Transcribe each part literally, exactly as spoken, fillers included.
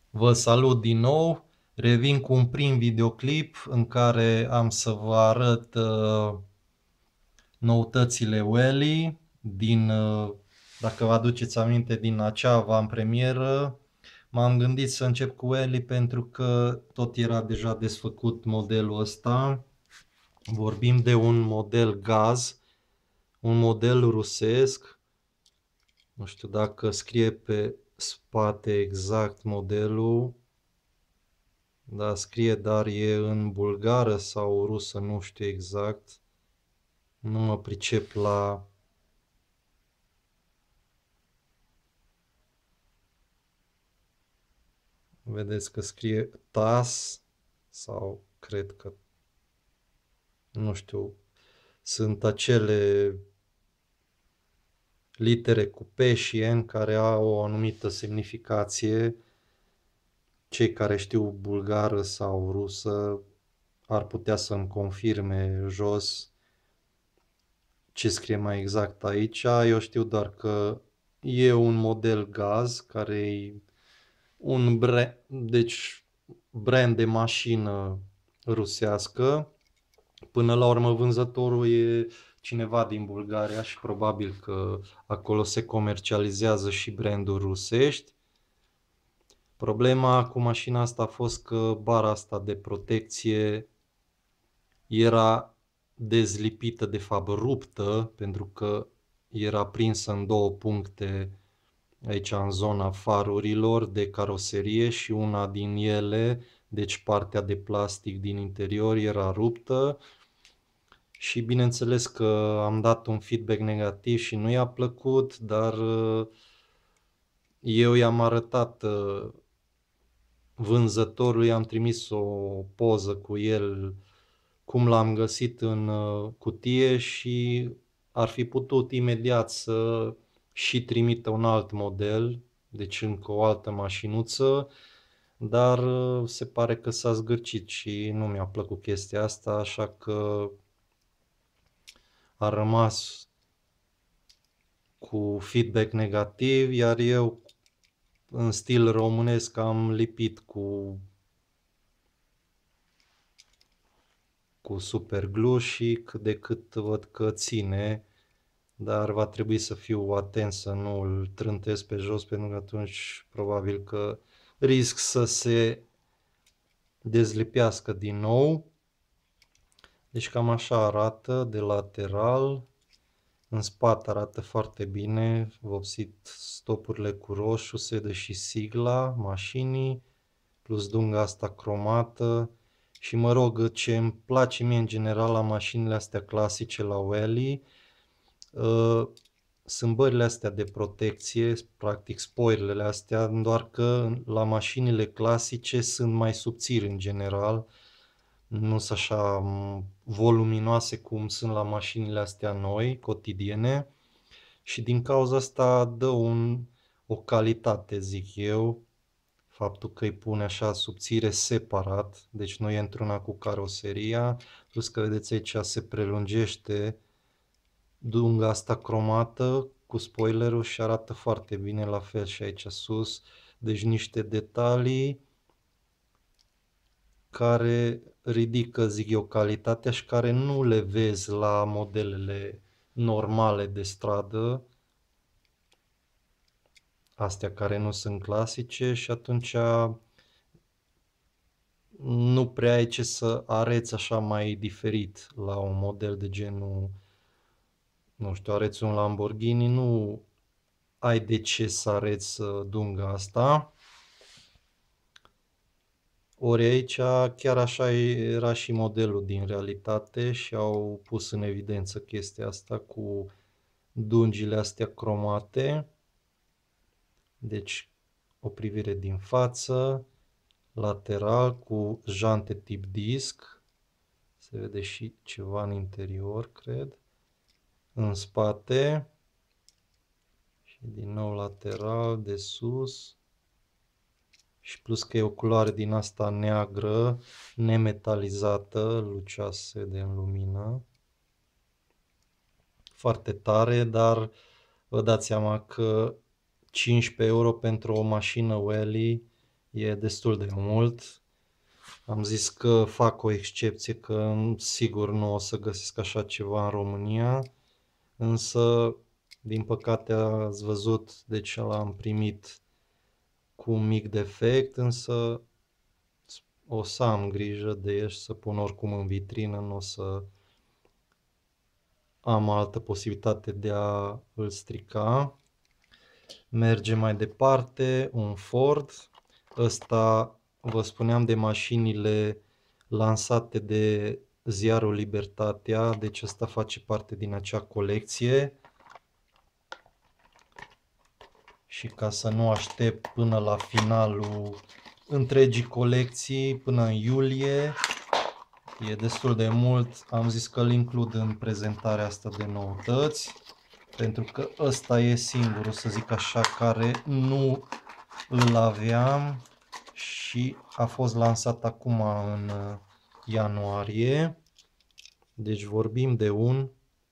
Vă salut din nou, revin cu un prim videoclip în care am să vă arăt uh, noutățile Welly din, uh, dacă vă aduceți aminte, din acea în premieră. M-am gândit să încep cu Welly pentru că tot era deja desfăcut modelul ăsta. Vorbim de un model gaz, un model rusesc. Nu știu dacă scrie pe spate exact modelul. Da, scrie, dar e în bulgară sau rusă, nu știu exact. Nu mă pricep la... Vedeți că scrie T A S sau cred că... Nu știu. Sunt acele litere cu P și N care au o anumită semnificație. Cei care știu bulgară sau rusă ar putea să-mi confirme jos ce scrie mai exact aici. Eu știu doar că e un model gaz care e un brand, deci brand de mașină rusească. Până la urmă vânzătorul e cineva din Bulgaria și probabil că acolo se comercializează și branduri rusești. Problema cu mașina asta a fost că bara asta de protecție era dezlipită, de fapt ruptă, pentru că era prinsă în două puncte aici în zona farurilor de caroserie și una din ele, deci partea de plastic din interior, era ruptă și bineînțeles că am dat un feedback negativ și nu i-a plăcut, dar eu i-am arătat vânzătorului, am trimis o poză cu el cum l-am găsit în cutie și ar fi putut imediat să și trimită un alt model, deci încă o altă mașinuță, dar se pare că s-a zgârcit și nu mi-a plăcut chestia asta, așa că a rămas cu feedback negativ, iar eu în stil românesc am lipit cu cu super glue și cât de cât văd că ține, dar va trebui să fiu atent să nu îl trântesc pe jos, pentru că atunci probabil că risc să se dezlipească din nou. Deci cam așa arată de lateral. În spate arată foarte bine, vopsit stopurile cu roșu, se vede și sigla mașinii, plus dunga asta cromată. Și mă rog, ce îmi place mie în general la mașinile astea clasice, la Welly, uh, sunt bările astea de protecție, practic spoilerele astea, doar că la mașinile clasice sunt mai subțiri în general, nu sunt așa voluminoase cum sunt la mașinile astea noi, cotidiene, și din cauza asta dă un, o calitate, zic eu, faptul că îi pune așa subțire separat, deci nu e într-una cu caroseria, plus că vedeți aici se prelungește dunga asta cromată cu spoilerul și arată foarte bine, la fel și aici sus, deci niște detalii care ridică, zic eu, calitatea și care nu le vezi la modelele normale de stradă, astea care nu sunt clasice, și atunci nu prea ai ce să areți așa mai diferit la un model de genul, nu știu, areți un Lamborghini, nu ai de ce să areți dunga asta. Ori aici chiar așa era și modelul din realitate și au pus în evidență chestia asta cu dungile astea cromate. Deci o privire din față, lateral cu jante tip disc. Se vede și ceva în interior, cred. În spate și din nou lateral, de sus. Și plus că e o culoare din asta neagră, nemetalizată, lucioasă de în lumină. Foarte tare, dar vă dați seama că cincisprezece euro pentru o mașină Welly e destul de mult. Am zis că fac o excepție, că sigur nu o să găsesc așa ceva în România, însă, din păcate, ați văzut, deci l-am primit cu un mic defect, însă o să am grijă de el și să pun oricum în vitrină, nu o să am altă posibilitate de a îl strica. Mergem mai departe, un Ford. Ăsta, vă spuneam de mașinile lansate de ziarul Libertatea, deci ăsta face parte din acea colecție. Și ca să nu aștept până la finalul întregii colecții, până în iulie, e destul de mult, am zis că îl includ în prezentarea asta de noutăți, pentru că ăsta e singurul, să zic așa, care nu îl aveam și a fost lansat acum în ianuarie. Deci vorbim de un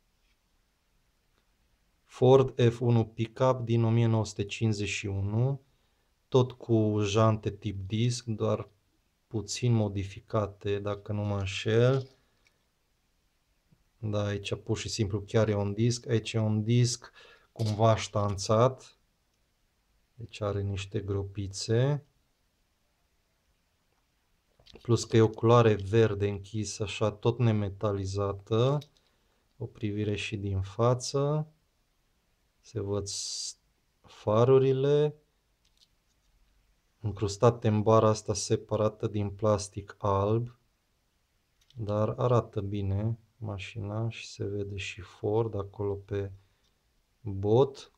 Ford F unu Pickup din o mie nouă sute cincizeci și unu, tot cu jante tip disc, doar puțin modificate, dacă nu mă înșel. Da, aici pur și simplu chiar e un disc. Aici e un disc cumva ștanțat. Deci are niște gropițe. Plus că e o culoare verde închisă, așa, tot nemetalizată. O privire și din față. Se văd farurile. Încrustate în bara asta separată din plastic alb. Dar arată bine mașina și se vede și Ford acolo pe bot.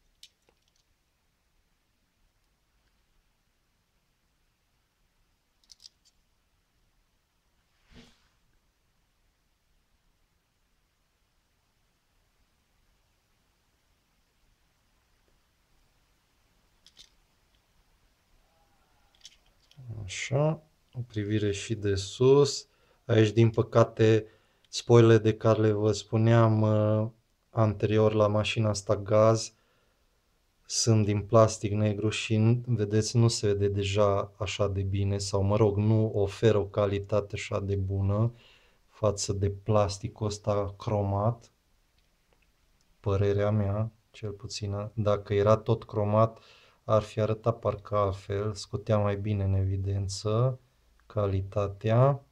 Așa, o privire și de sus. Aici, din păcate, spoilele de care le vă spuneam uh, anterior la mașina asta gaz sunt din plastic negru și, vedeți, nu se vede deja așa de bine sau, mă rog, nu oferă o calitate așa de bună față de plasticul ăsta cromat, părerea mea, cel puțin. Dacă era tot cromat, ar fi arătat parcă altfel, scotea mai bine în evidență calitatea.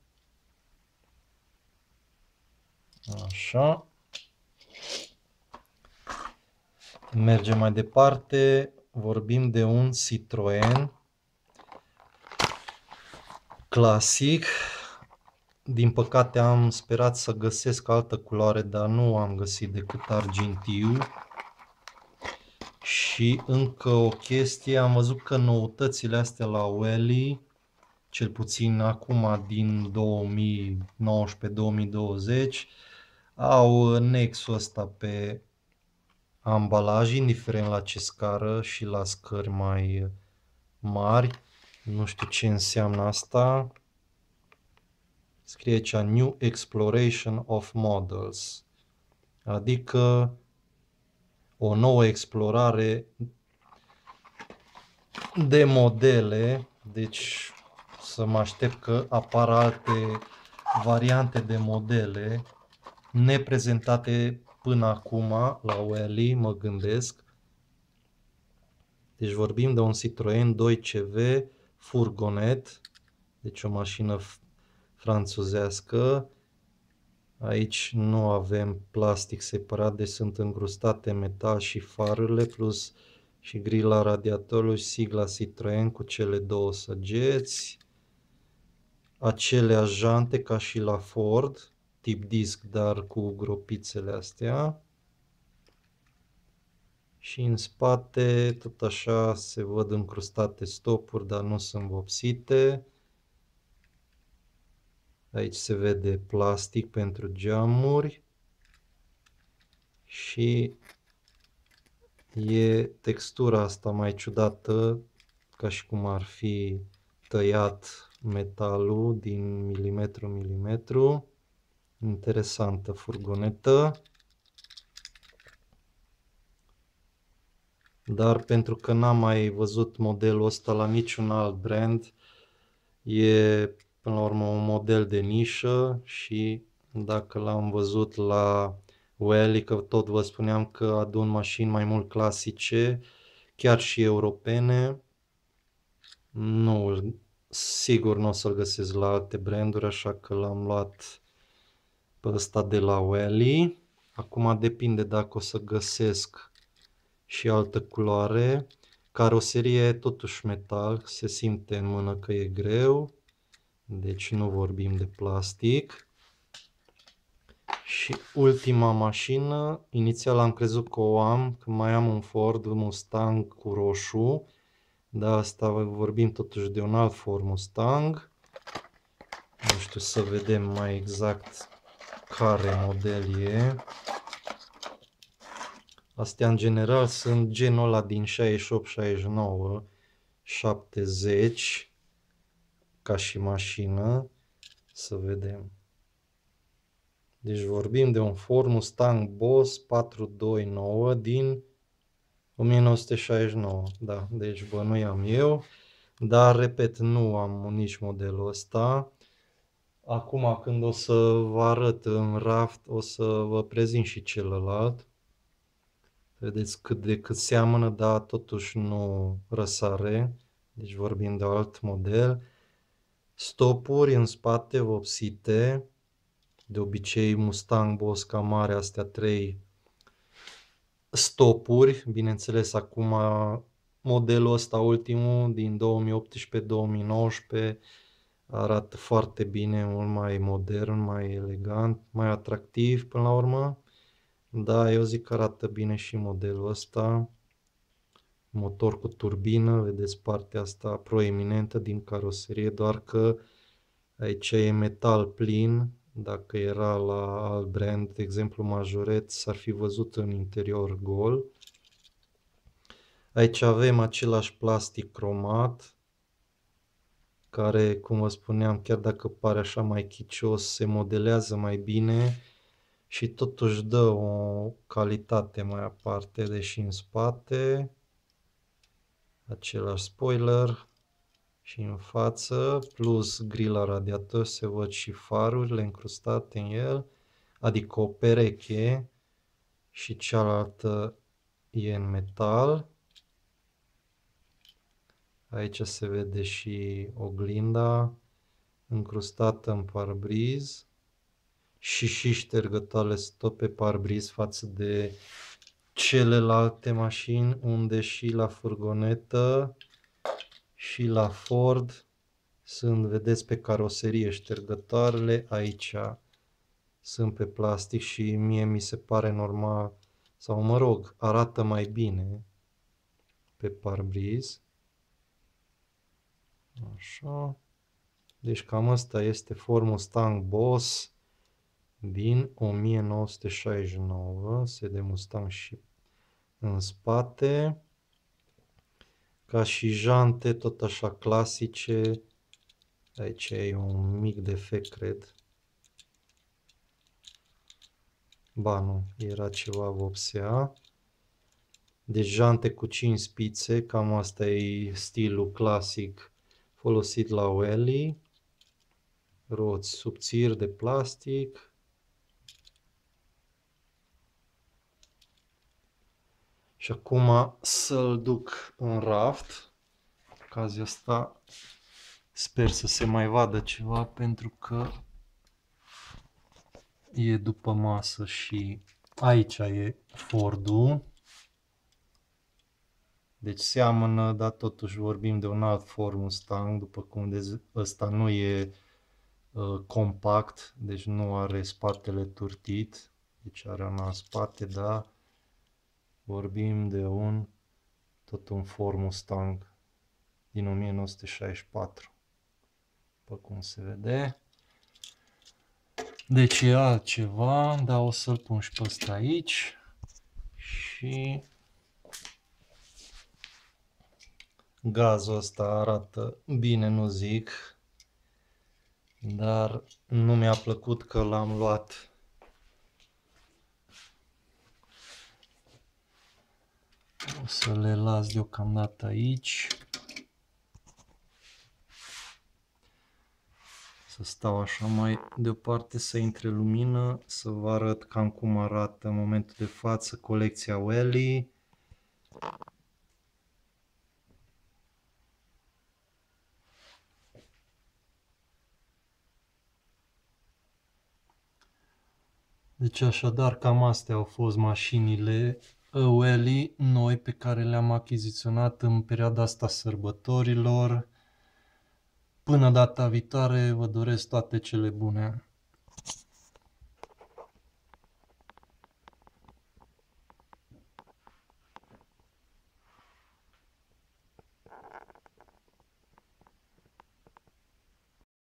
Așa. Mergem mai departe, vorbim de un Citroen clasic. Din păcate am sperat să găsesc altă culoare, dar nu am găsit decât argintiu. Și încă o chestie, am văzut că noutățile astea la Welly, cel puțin acum din două mii nouăsprezece două mii douăzeci, au nexul ăsta pe ambalaj, indiferent la ce scară și la scări mai mari. Nu știu ce înseamnă asta. Scrie aici New Exploration of Models, adică o nouă explorare de modele. Deci să mă aștept că apar alte variante de modele neprezentate până acum la Welly, mă gândesc. Deci vorbim de un Citroen doi C V furgonet, deci o mașină franțuzească. Aici nu avem plastic separat, deci sunt încrustate metal și farurile, plus și grila radiatorului și sigla Citroen cu cele două săgeți. Aceleași jante ca și la Ford, tip disc, dar cu gropițele astea. Și în spate, tot așa, se văd încrustate stopuri, dar nu sunt vopsite. Aici se vede plastic pentru geamuri. Și e textura asta mai ciudată, ca și cum ar fi tăiat metalul din milimetru în milimetru. Interesantă furgonetă. Dar pentru că n-am mai văzut modelul ăsta la niciun alt brand, E până la urmă un model de nișă și dacă l-am văzut la Welly, că tot vă spuneam că adun mașini mai mult clasice, chiar și europene, nu, sigur nu o să-l găsesc la alte branduri, așa că l-am luat pe ăsta de la Welly. Acum depinde dacă o să găsesc și altă culoare. Caroseria e totuși metal, se simte în mână că e greu, deci nu vorbim de plastic. Și ultima mașină, inițial am crezut că o am, că mai am un Ford Mustang cu roșu, dar asta vorbim totuși de un alt Ford Mustang. Nu știu, să vedem mai exact care model e. Astea în general sunt genul ăla din șaizeci și opt șaizeci și nouă, șaptezeci, ca și mașină. Să vedem. Deci vorbim de un Ford Mustang Boss patru doi nouă din o mie nouă sute șaizeci și nouă. Da, deci bănuiam eu. Dar, repet, nu am nici modelul ăsta. Acum, când o să vă arăt în raft, o să vă prezint și celălalt. Vedeți cât de cât seamănă, dar totuși nu răsare. Deci vorbim de alt model. Stopuri în spate vopsite. De obicei Mustang Boss ca mare, astea trei stopuri. Bineînțeles, acum modelul ăsta ultimul din două mii optsprezece două mii nouăsprezece arată foarte bine, mult mai modern, mai elegant, mai atractiv până la urmă. Da, eu zic că arată bine și modelul ăsta. Motor cu turbină, vedeți partea asta proeminentă din caroserie, doar că aici e metal plin. Dacă era la alt brand, de exemplu Majoret, s-ar fi văzut în interior gol. Aici avem același plastic cromat, care, cum vă spuneam, chiar dacă pare așa mai chicios, se modelează mai bine și totuși dă o calitate mai aparte, deși în spate același spoiler și în față, plus grila radiator, se văd și farurile încrustate în el, adică o pereche și cealaltă e în metal. Aici se vede și oglinda încrustată în parbriz și și ștergătoarele tot pe parbriz față de celelalte mașini, unde și la furgonetă și la Ford sunt, vedeți, pe caroserie ștergătoarele, aici sunt pe plastic și mie mi se pare normal, sau mă rog, arată mai bine pe parbriz. Așa. Deci cam asta este Ford Mustang Boss din o mie nouă sute șaizeci și nouă, se de Mustang și în spate. Ca și jante, tot așa clasice. Aici e un mic defect, cred. Ba nu, era ceva vopsea. Deci jante cu cinci spițe, cam asta e stilul clasic folosit la Welly. Roți subțiri de plastic. Și acum să-l duc în raft. Ocazia asta sper să se mai vadă ceva, pentru că e după masă și aici e Fordul. Deci seamănă, dar totuși vorbim de un alt Ford Mustang, după cum vedeți, ăsta nu e uh, compact, deci nu are spatele turtit, deci are un alt spate, dar vorbim de un, tot un Ford Mustang din o mie nouă sute șaizeci și patru, după cum se vede. Deci e altceva, dar o să-l pun și pe ăsta aici și gazul ăsta arată bine, nu zic, dar nu mi-a plăcut că l-am luat. O să le las deocamdată aici. Să stau așa mai deoparte să intre lumină, să vă arăt cam cum arată în momentul de față colecția Welly. Deci așadar cam astea au fost mașinile Welly noi pe care le-am achiziționat în perioada asta sărbătorilor. Până data viitoare vă doresc toate cele bune.